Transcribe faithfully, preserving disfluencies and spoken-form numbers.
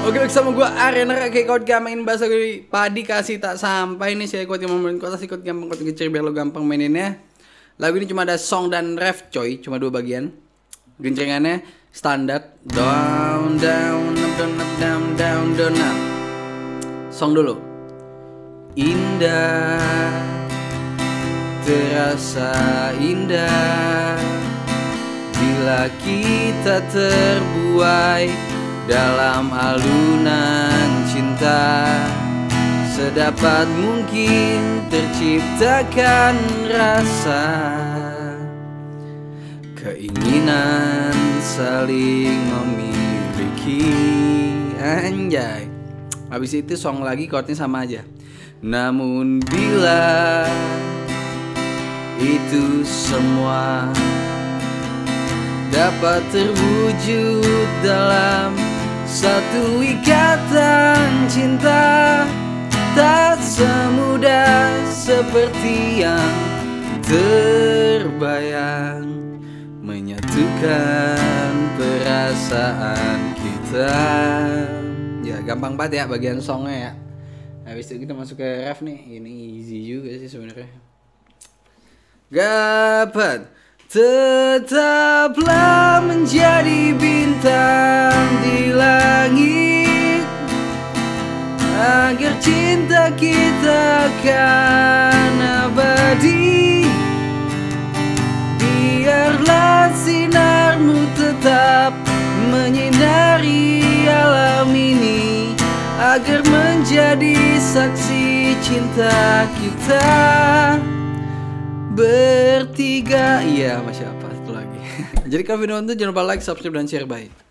Oke, sama gue Arena kayak kau gampangin bahasa gue padi kasih tak sampai nih saya kuat yang main kota sih kuat gampang kuat kecil biar lo gampang maininnya. Lagu ini cuma ada song dan ref coy, cuma dua bagian. Gencengannya standar down down up down up down down down up. Song dulu. Indah terasa indah bila kita terbuai dalam alunan cinta, sedapat mungkin terciptakan rasa keinginan saling memiliki. Anjay. Habis itu song lagi chordnya sama aja. Namun bila itu semua dapat terwujud dalam satu ikatan cinta, tak semudah seperti yang terbayang menyatukan perasaan kita. Ya gampang banget ya bagian songnya ya. Habis itu kita masuk ke ref nih. Ini easy juga sih sebenarnya. Gapat tetaplah menjadi bintang di langit, agar cinta kita akan abadi. Biarlah sinarmu tetap menyinari alam ini, agar menjadi saksi cinta kita bertiga. Iya, masya apa satu lagi. Jadi kalau video itu jangan lupa like, subscribe, dan share. Bye.